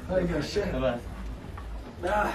Ouais, gars, chien. Ça va. Ah.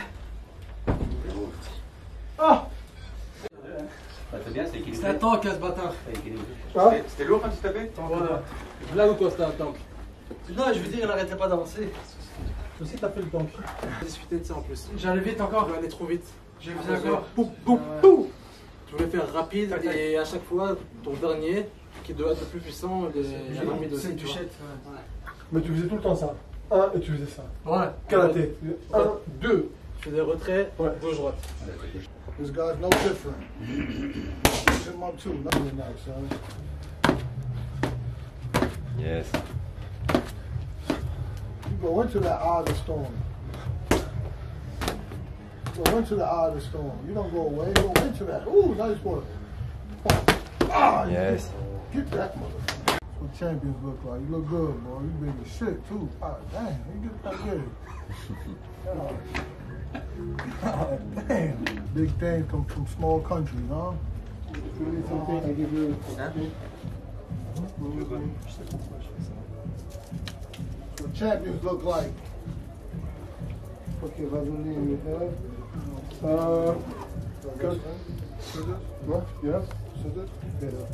Ah. C'est bien, c'est équilibré. C'est un tank, ce bâtard. C'était lourd quand tu tapais? Voilà. Là ou quoi, c'était un tank? Non, je veux dire, il n'arrêtait pas d'avancer. Aussi, t'as fait le tank. J'ai discuté de ça en plus. J'allais vite encore. Tu allais trop vite. J'ai fait encore. Boum, boum, boum. Tu voulais faire rapide et à chaque fois, ton dernier, qui doit être le plus puissant, j'ai mis de C'est une tu vois. touchette. Mais tu faisais tout le temps ça. Un et tu faisais ça. Ouais. Karaté. Un, deux. Tu fais des retraits, gauche-droite. This guy's no different. Him up too. Nothing nice, son. Yes. You go into that eye of the storm. Go into the eye of the storm. You don't go away. Go into that. Ooh, nice work. Ah, Yes. Get that motherfucker. That's what champions look like. You look good, boy. You big as shit, too. Ah, damn. You get that good. God damn. Big things come from small countries, huh? Really something I give you. What champions look like. Okay, vas-y, good. What? Yeah? Scissors? Yeah.